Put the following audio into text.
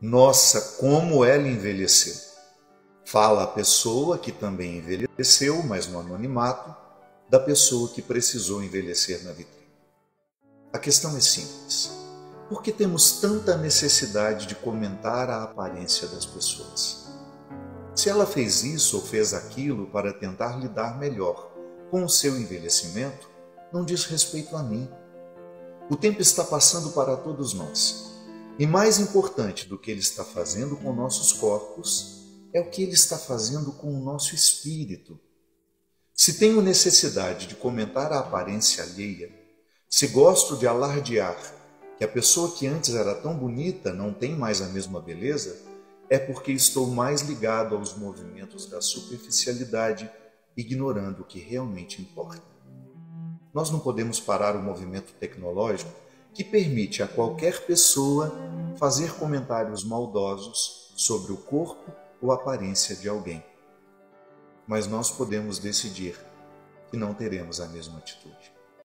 Nossa, como ela envelheceu! Fala a pessoa que também envelheceu, mas no anonimato, da pessoa que precisou envelhecer na vitrine. A questão é simples. Por que temos tanta necessidade de comentar a aparência das pessoas? Se ela fez isso ou fez aquilo para tentar lidar melhor com o seu envelhecimento, não diz respeito a mim. O tempo está passando para todos nós. E mais importante do que ele está fazendo com nossos corpos, é o que ele está fazendo com o nosso espírito. Se tenho necessidade de comentar a aparência alheia, se gosto de alardear que a pessoa que antes era tão bonita não tem mais a mesma beleza, é porque estou mais ligado aos movimentos da superficialidade, ignorando o que realmente importa. Nós não podemos parar o movimento tecnológico que permite a qualquer pessoa fazer comentários maldosos sobre o corpo ou aparência de alguém. Mas nós podemos decidir que não teremos a mesma atitude.